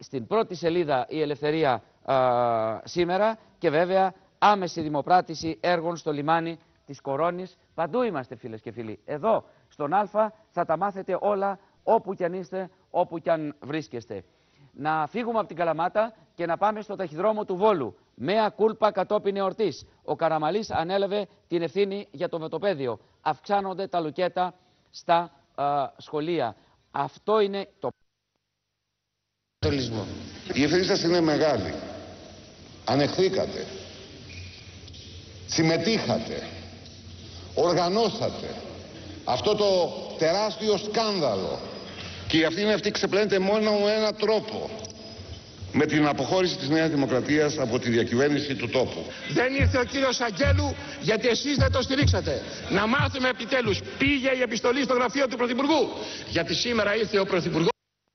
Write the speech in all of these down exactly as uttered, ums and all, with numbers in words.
στην πρώτη σελίδα η Ελευθερία α, σήμερα και βέβαια άμεση δημοπράτηση έργων στο λιμάνι της Κορώνης. Παντού είμαστε φίλες και φίλοι. Εδώ στον Α θα τα μάθετε όλα όπου κι αν είστε, όπου κι αν βρίσκεστε. Να φύγουμε από την Καλαμάτα και να πάμε στο ταχυδρόμο του Βόλου. Μέα κούλπα κατόπιν εορτής. Ο Καραμαλής ανέλαβε την ευθύνη για το μετοπέδιο. Αυξάνονται τα λουκέτα στα α, σχολεία. Αυτό είναι το... Η ευθύνη σας είναι μεγάλη. Ανεχθήκατε. Συμμετείχατε. Οργανώσατε αυτό το τεράστιο σκάνδαλο. Και η ευθύνη αυτή ξεπλένεται μόνο με έναν τρόπο. Με την αποχώρηση της Νέας Δημοκρατίας από τη διακυβέρνηση του τόπου. Δεν ήρθε ο κύριος Αγγέλου γιατί εσείς δεν το στηρίξατε. Να μάθουμε επιτέλους. Πήγε η επιστολή στο γραφείο του Πρωθυπουργού. Γιατί σήμερα ήρθε ο Πρωθυπουργός.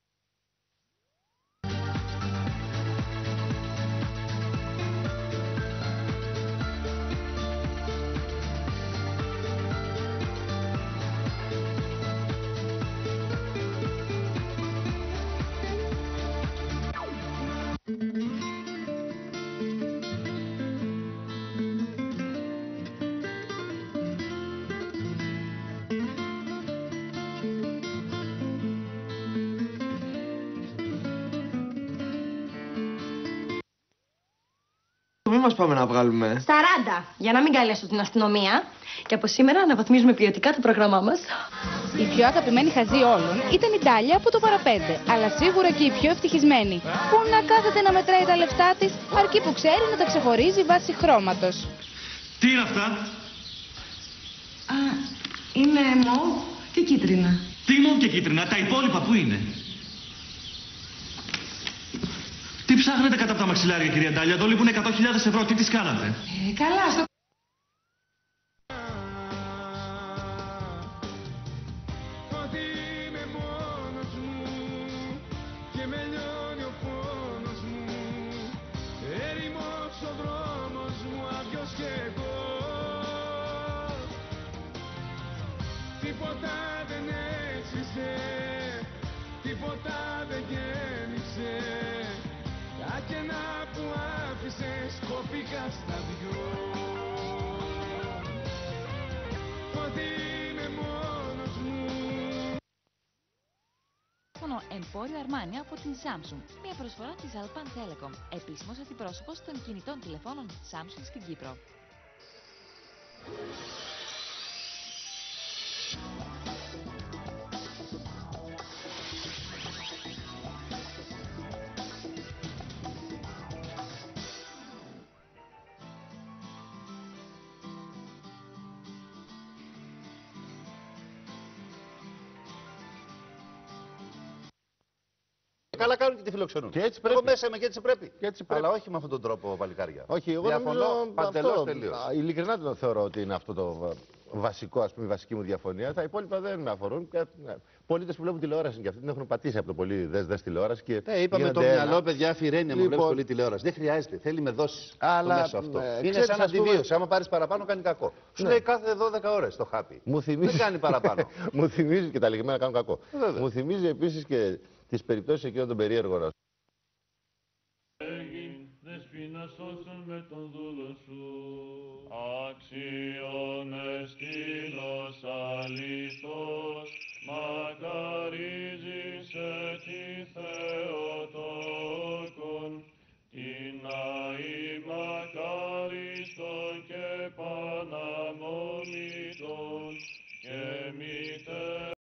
Μην μας πάμε να βγάλουμε. σαράντα, για να μην καλέσω την αστυνομία. Και από σήμερα αναβαθμίζουμε ποιοτικά το πρόγραμμά μας. Η πιο αγαπημένη χαζή όλων ήταν η Τάλια από το παραπέντε. Αλλά σίγουρα και η πιο ευτυχισμένη. Που να κάθεται να μετράει τα λεφτά της, αρκεί που ξέρει να τα ξεχωρίζει βάσει χρώματος. Τι είναι αυτά? Α, είναι μοβ και κίτρινα. Τι μοβ και κίτρινα, τα υπόλοιπα πού είναι? Τι ψάχνετε κατά από τα μαξιλάρια, κυρία Ντάλια? Εδώ λείπουν εκατό χιλιάδες ευρώ. Τι τις κάνατε? Ε, καλά, στο... Ότι είμαι μόνος μου και με λιώνει ο πόνος μου. Έρημος ο δρόμος μου, άδειος και εγώ. Τίποτα δεν έσβησε, τίποτα δεν γέμισε. Τα κενά που άφησες κόπηκαν στα δυο. Ότι είμαι μόνος μου. Εμπόριο Αρμάνια από την Samsung. Μια προσφορά της Alpan Telecom. Επίσημος αντιπρόσωπος των κινητών τηλεφώνων Samsung στην Κύπρο. Καλά κάνουν και τη φιλοξενούν. Και έτσι πρέπει. Εγώ μέσα είμαι και έτσι πρέπει. Και έτσι πρέπει. Αλλά όχι με αυτόν τον τρόπο, παλικάρια. Όχι, εγώ διαφωνώ παντελώς τελείως. Ειλικρινά το θεωρώ ότι είναι αυτό το βασικό, ας πούμε, η βασική μου διαφωνία. Τα υπόλοιπα δεν με αφορούν. Ναι. Πολίτες που βλέπουν τηλεόραση και αυτοί την έχουν πατήσει από το πολύ δες δες τηλεόραση. Και ναι, είπαμε το μυαλό, παιδιά, αφηρένει άμα βλέπεις πολύ τηλεόραση. Δεν χρειάζεται. Θέλει με δόσεις αλλά, το μέσο αυτό. Ναι, είναι ξέρεις, σαν αντιβίωση. Άμα πάρεις παραπάνω, κάνει κακό. Σου ναι. λέει κάθε δώδεκα ώρες το χάπι. Μου θυμίζει... Δεν κάνει παραπάνω. Μου θυμίζει και τα λιγμένα κάνουν κακό. Βέβαια. Μου θυμίζει επίσης και τις περιπτώσεις εκείνων των περίεργων. Δεσποινα σώσον με τον δούλο σου. Αξιόν εστίνος αληθώς, μακαρίζεις τη Θεοτόκον, την αη